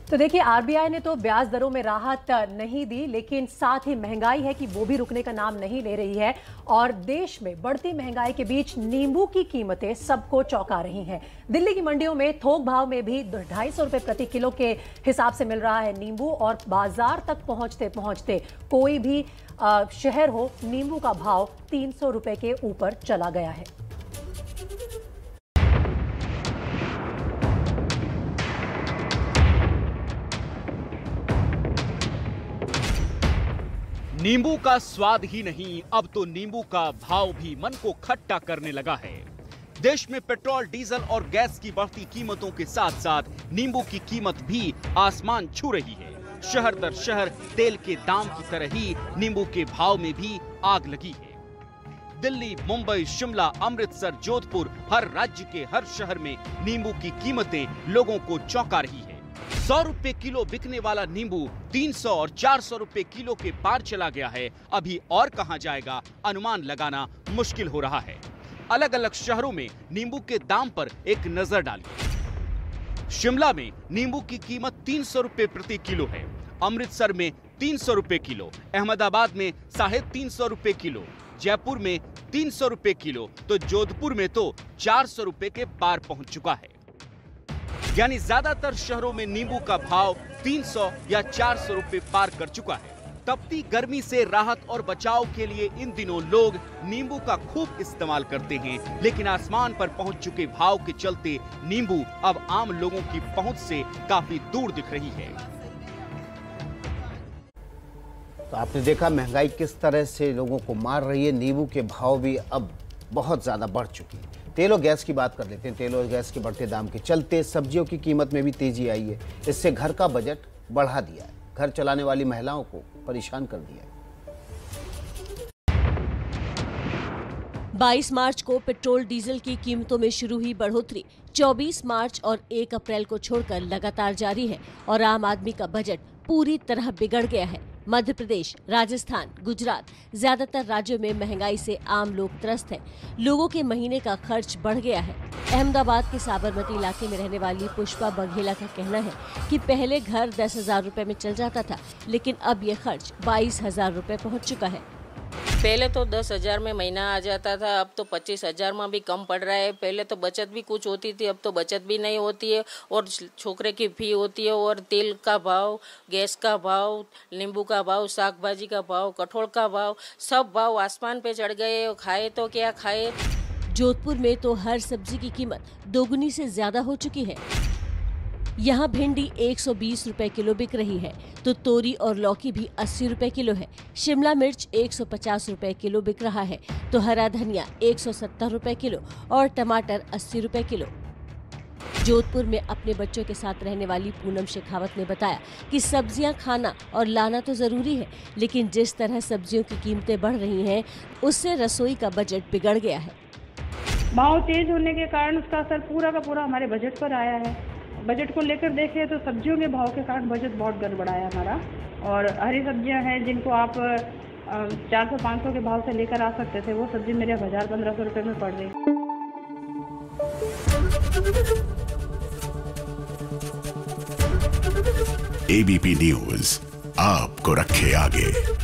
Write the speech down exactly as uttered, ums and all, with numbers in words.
तो देखिए, आरबीआई ने तो ब्याज दरों में राहत नहीं दी, लेकिन साथ ही महंगाई है कि वो भी रुकने का नाम नहीं ले रही है। और देश में बढ़ती महंगाई के बीच नींबू की कीमतें सबको चौंका रही हैं। दिल्ली की मंडियों में थोक भाव में भी ढाई सौ रुपए प्रति किलो के हिसाब से मिल रहा है नींबू, और बाजार तक पहुंचते पहुंचते कोई भी आ, शहर हो, नींबू का भाव तीन सौ रुपए के ऊपर चला गया है। नींबू का स्वाद ही नहीं, अब तो नींबू का भाव भी मन को खट्टा करने लगा है। देश में पेट्रोल, डीजल और गैस की बढ़ती कीमतों के साथ साथ नींबू की कीमत भी आसमान छू रही है। शहर दर शहर तेल के दाम की तरह ही नींबू के भाव में भी आग लगी है। दिल्ली, मुंबई, शिमला, अमृतसर, जोधपुर, हर राज्य के हर शहर में नींबू की कीमतें लोगों को चौंका रही है। सौ रुपए किलो बिकने वाला नींबू तीन सौ और चार सौ रुपए किलो के पार चला गया है। अभी और कहां जाएगा, अनुमान लगाना मुश्किल हो रहा है। अलग अलग शहरों में नींबू के दाम पर एक नजर डालिए। शिमला में नींबू की कीमत तीन सौ रुपए प्रति किलो है, अमृतसर में तीन सौ रुपए किलो, अहमदाबाद में साढ़े तीन सौ रुपए किलो, जयपुर में तीन सौ रुपए किलो, तो जोधपुर में तो चार सौ रुपए के पार पहुंच चुका है। यानी ज्यादातर शहरों में नींबू का भाव तीन सौ या चार सौ रुपए पार कर चुका है। तपती गर्मी से राहत और बचाव के लिए इन दिनों लोग नींबू का खूब इस्तेमाल करते हैं, लेकिन आसमान पर पहुंच चुके भाव के चलते नींबू अब आम लोगों की पहुंच से काफी दूर दिख रही है। तो आपने देखा महंगाई किस तरह से लोगों को मार रही है। नींबू के भाव भी अब बहुत ज्यादा बढ़ चुकी है। तेल और गैस की बात कर लेते हैं। तेल और गैस के बढ़ते दाम के चलते सब्जियों की कीमत में भी तेजी आई है। इससे घर का बजट बढ़ा दिया है, घर चलाने वाली महिलाओं को परेशान कर दिया है। बाईस मार्च को पेट्रोल डीजल की कीमतों में शुरू हुई बढ़ोतरी चौबीस मार्च और एक अप्रैल को छोड़कर लगातार जारी है और आम आदमी का बजट पूरी तरह बिगड़ गया है। मध्य प्रदेश, राजस्थान, गुजरात, ज्यादातर राज्यों में महंगाई से आम लोग त्रस्त हैं। लोगों के महीने का खर्च बढ़ गया है। अहमदाबाद के साबरमती इलाके में रहने वाली पुष्पा बघेला का कहना है कि पहले घर दस हजार रुपए में चल जाता था, लेकिन अब ये खर्च बाईस हजार रुपए पहुँच चुका है। पहले तो दस हजार में महीना आ जाता था, अब तो पच्चीस हजार में भी कम पड़ रहा है। पहले तो बचत भी कुछ होती थी, अब तो बचत भी नहीं होती है और छोकरे की फी होती है। और तेल का भाव, गैस का भाव, नींबू का भाव, साग भाजी का भाव, कठोल का भाव, सब भाव आसमान पे चढ़ गए। खाए तो क्या खाए। जोधपुर में तो हर सब्जी की कीमत दोगुनी से ज्यादा हो चुकी है। यहाँ भिंडी एक सौ बीस रुपए किलो बिक रही है, तो तोरी और लौकी भी अस्सी रुपए किलो है। शिमला मिर्च एक सौ पचास रुपए किलो बिक रहा है, तो हरा धनिया एक सौ सत्तर रुपए किलो और टमाटर अस्सी रुपए किलो। जोधपुर में अपने बच्चों के साथ रहने वाली पूनम शेखावत ने बताया कि सब्जियां खाना और लाना तो जरूरी है, लेकिन जिस तरह सब्जियों की कीमतें बढ़ रही हैं, उससे रसोई का बजट बिगड़ गया है। भाव तेज होने के कारण उसका असर पूरा का पूरा हमारे बजट पर आया है। बजट को लेकर देखें तो सब्जियों के भाव के कारण बजट बहुत गड़बड़ा है हमारा। और हरी सब्जियां हैं जिनको आप चार सौ पाँच सौ के भाव से लेकर आ सकते थे, वो सब्जी मेरे हजार पंद्रह सौ रुपये में पड़ रही। एबीपी न्यूज आपको रखे आगे।